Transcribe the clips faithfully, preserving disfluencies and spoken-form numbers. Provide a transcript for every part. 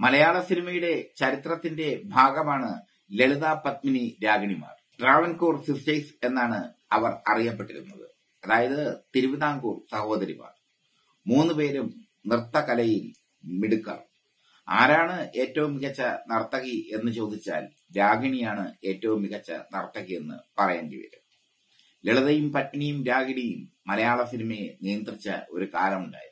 മലയാള സിനിമയുടെ ചരിത്രത്തിന്റെ ഭാഗമാണ് ലളിത പത്മിനി രാഗിണിമാർ. ട്രാവൻകൂർ സിസ്റ്റേഴ്സ് എന്നാണ് അവർ അറിയപ്പെട്ടിരുന്നത്. അതായത് തിരുവിതാംകൂർ സഹോദരിമാർ. മൂന്നുപേരും നൃത്തകലയിൽ മിടുക്കർ. ആരാണ് ഏറ്റവും മികച്ച നർത്തകി എന്ന് ചോദിച്ചാൽ രാഗിണിയാണ് ഏറ്റവും മികച്ച നർത്തകി എന്ന് പറയേണ്ടി വരും. ലളിതയും പത്മിനിയും രാഗിണിയും മലയാള സിനിമയെ നിയന്ത്രിച്ച ഒരു കാലമുണ്ടായിരുന്നു.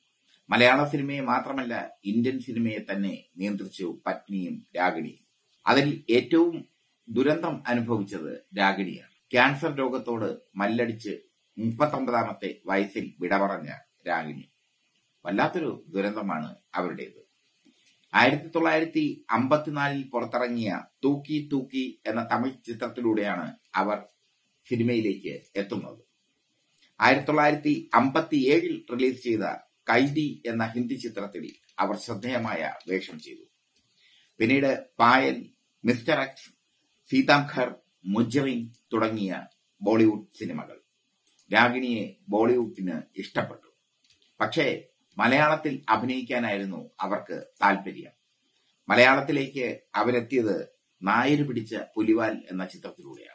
മലയാള സിനിമയെ മാത്രമല്ല, ഇന്ത്യൻ സിനിമയെ തന്നെ നിയന്ത്രിച്ചു പത്നിയും രാഗിണിയും. അതിൽ ഏറ്റവും ദുരന്തം അനുഭവിച്ചത് രാഗിണിയാണ്. ക്യാൻസർ രോഗത്തോട് മല്ലടിച്ച് മുപ്പത്തൊമ്പതാമത്തെ വയസ്സിൽ വിട പറഞ്ഞ രാഗിണി. വല്ലാത്തൊരു ദുരന്തമാണ് അവരുടേത്. ആയിരത്തി തൊള്ളായിരത്തി അമ്പത്തിനാലിൽ പുറത്തിറങ്ങിയ തൂക്കി തൂക്കി എന്ന തമിഴ് ചിത്രത്തിലൂടെയാണ് അവർ സിനിമയിലേക്ക് എത്തുന്നത്. ആയിരത്തി തൊള്ളായിരത്തി അമ്പത്തി ഏഴിൽ റിലീസ് ചെയ്ത കൈദി എന്ന ഹിന്ദി ചിത്രത്തിൽ അവർ ശ്രദ്ധേയമായ വേഷം ചെയ്തു. പിന്നീട് പായൽ, മിസ്റ്റർ എക്സ്, സീതാംഘർ, മുജറിൻ തുടങ്ങിയ ബോളിവുഡ് സിനിമകൾ. രാഗിണിയെ ബോളിവുഡിന് ഇഷ്ടപ്പെട്ടു. പക്ഷേ മലയാളത്തിൽ അഭിനയിക്കാനായിരുന്നു അവർക്ക് താല്പര്യം. മലയാളത്തിലേക്ക് അവരെത്തിയത് നായര് പിടിച്ച പുലിവാൽ എന്ന ചിത്രത്തിലൂടെയാണ്.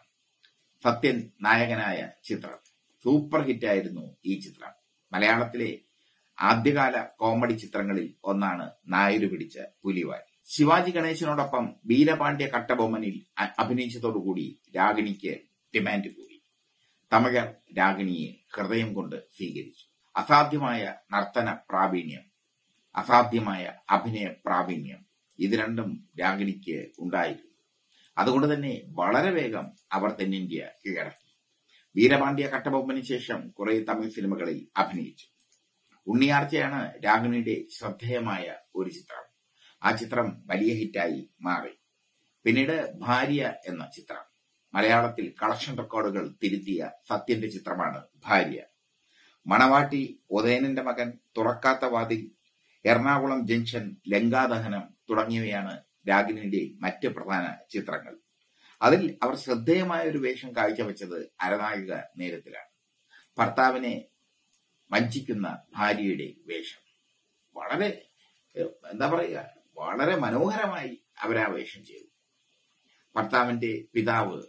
സത്യൻ നായകനായ ചിത്രം സൂപ്പർ ഹിറ്റായിരുന്നു. ഈ ചിത്രം മലയാളത്തിലെ ആദ്യകാല കോമഡി ചിത്രങ്ങളിൽ ഒന്നാണ് നായര് പിടിച്ച പുലിവാൽ. ശിവാജി ഗണേശനോടൊപ്പം വീരപാണ്ഡ്യ കട്ടബൊമ്മനിൽ അഭിനയിച്ചതോടുകൂടി രാഗിണിക്ക് ഡിമാൻഡ് കൂടി. തമിഴർ രാഗിണിയെ ഹൃദയം കൊണ്ട് സ്വീകരിച്ചു. അസാധ്യമായ നർത്തന പ്രാവീണ്യം, അസാധ്യമായ അഭിനയ പ്രാവീണ്യം, ഇത് രണ്ടും രാഗിണിക്ക് ഉണ്ടായിരുന്നു. അതുകൊണ്ട് തന്നെ വളരെ വേഗം അവർ തെന്നിന്ത്യ കീഴടക്കി. വീരപാണ്ഡ്യ കട്ടബൊമ്മന് ശേഷം കുറെ തമിഴ് സിനിമകളിൽ അഭിനയിച്ചു. ഉണ്ണിയാർച്ചയാണ് രാഗിണിയുടെ ശ്രദ്ധേയമായ ഒരു ചിത്രം. ആ ചിത്രം വലിയ ഹിറ്റായി മാറി. പിന്നീട് ഭാര്യ എന്ന ചിത്രം. മലയാളത്തിൽ കളക്ഷൻ റെക്കോർഡുകൾ തിരുത്തിയ സത്യന്റെ ചിത്രമാണ് ഭാര്യ. മണവാട്ടി, ഉദയനന്റെ മകൻ, തുറക്കാത്ത വാതിൽ, എറണാകുളം ജംഗ്ഷൻ, ലങ്കാദഹനം തുടങ്ങിയവയാണ് രാഗിണിയുടെ മറ്റ് പ്രധാന ചിത്രങ്ങൾ. അതിൽ അവർ ശ്രദ്ധേയമായ ഒരു വേഷം കാഴ്ചവെച്ചത് അരനാഴിക നേരത്തിലാണ്. ഭർത്താവിനെ വഞ്ചിക്കുന്ന ഭാര്യയുടെ വേഷം. വളരെ എന്താ പറയുക, വളരെ മനോഹരമായി അവരാ വേഷം ചെയ്തു. ഭർത്താവിന്റെ പിതാവ്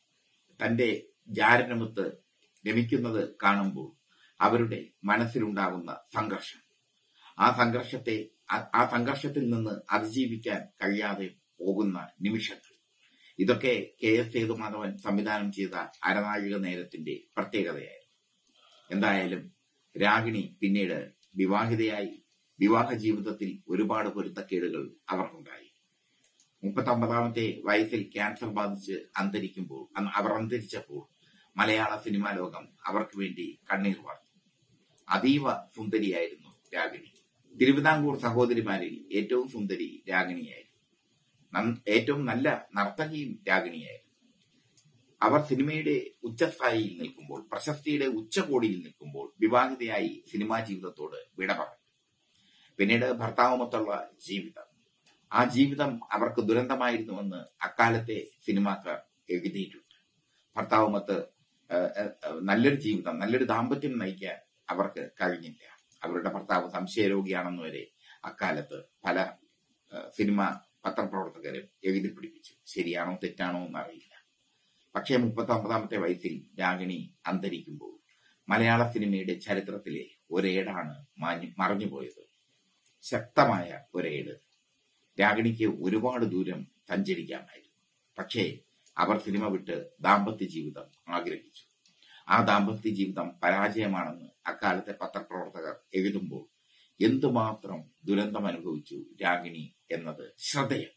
തന്റെ ജാരനമുത്ത് രമിക്കുന്നത് കാണുമ്പോൾ അവരുടെ മനസ്സിലുണ്ടാകുന്ന സംഘർഷം, ആ സംഘർഷത്തെ ആ സംഘർഷത്തിൽ നിന്ന് അതിജീവിക്കാൻ കഴിയാതെ പോകുന്ന നിമിഷങ്ങൾ, ഇതൊക്കെ കെ എസ് സേതുമാധവൻ സംവിധാനം ചെയ്ത അരനാഴിക നേരത്തിന്റെ പ്രത്യേകതയായിരുന്നു. എന്തായാലും രാഗിണി പിന്നീട് വിവാഹിതയായി. വിവാഹ ജീവിതത്തിൽ ഒരുപാട് പൊരുത്തക്കേടുകൾ അവർക്കുണ്ടായി. മുപ്പത്തൊമ്പതാമത്തെ വയസ്സിൽ ക്യാൻസർ ബാധിച്ച് അന്തരിക്കുമ്പോൾ അവർ അന്തരിച്ചപ്പോൾ മലയാള സിനിമാ ലോകം അവർക്ക് വേണ്ടി കണ്ണീർ വാർത്തു. അതീവ സുന്ദരിയായിരുന്നു രാഗിണി. തിരുവിതാംകൂർ സഹോദരിമാരിൽ ഏറ്റവും സുന്ദരി രാഗിണിയായിരുന്നു. ഏറ്റവും നല്ല നർത്തകിയും രാഗിണിയായിരുന്നു. അവർ സിനിമയുടെ ഉച്ചസ്ഥായിയിൽ നിൽക്കുമ്പോൾ, പ്രശസ്തിയുടെ ഉച്ചകോടിയിൽ നിൽക്കുമ്പോൾ വിവാഹിതയായി സിനിമാ ജീവിതത്തോട് വിട പറഞ്ഞു. പിന്നീട് ഭർത്താവുമൊത്തുള്ള ജീവിതം, ആ ജീവിതം അവർക്ക് ദുരന്തമായിരുന്നുവെന്ന് അക്കാലത്തെ സിനിമാക്കാർ എഴുതിയിട്ടുണ്ട്. ഭർത്താവുമൊത്ത് നല്ലൊരു ജീവിതം, നല്ലൊരു ദാമ്പത്യം നയിക്കാൻ അവർക്ക് കഴിഞ്ഞില്ല. അവരുടെ ഭർത്താവ് സംശയരോഗിയാണെന്ന് വരെ അക്കാലത്ത് പല സിനിമ പത്രപ്രവർത്തകരും എഴുതി പിടിപ്പിച്ചു. ശരിയാണോ തെറ്റാണോ എന്നറിയില്ല. പക്ഷേ മുപ്പത്തി ഒമ്പതാമത്തെ വയസ്സിൽ രാഗിണി അന്തരിക്കുമ്പോൾ മലയാള സിനിമയുടെ ചരിത്രത്തിലെ ഒരേടാണ് മറഞ്ഞുപോയത്. ശക്തമായ ഒരേട്. രാഗിണിക്ക് ഒരുപാട് ദൂരം സഞ്ചരിക്കാമായിരുന്നു. പക്ഷേ അവർ സിനിമ വിട്ട് ദാമ്പത്യ ജീവിതം ആഗ്രഹിച്ചു. ആ ദാമ്പത്യ ജീവിതം പരാജയമാണെന്ന് അക്കാലത്തെ പത്രപ്രവർത്തകർ എഴുതുമ്പോൾ എന്തുമാത്രം ദുരന്തം അനുഭവിച്ചു രാഗിണി എന്നത് ശ്രദ്ധേയം.